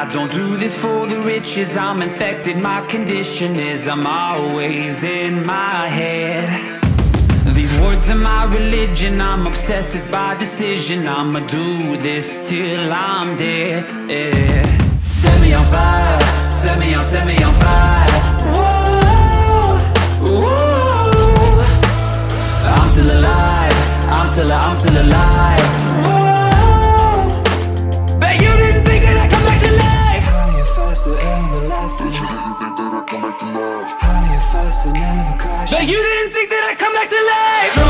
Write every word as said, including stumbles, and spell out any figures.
I don't do this for the riches, I'm infected, my condition is I'm always in my head. These words are my religion, I'm obsessed, it's by decision. I'ma do this till I'm dead, yeah. Set me on fire, set me on, set me on fire. Whoa, whoa. I'm still alive, I'm still, I'm still alive. Whoa. Bet you didn't think that I'd come back to life. Higher, faster, everlasting. Bet you didn't think that I'd come back to life. Higher, faster, never crash. Bet you didn't think that I'd come back to life.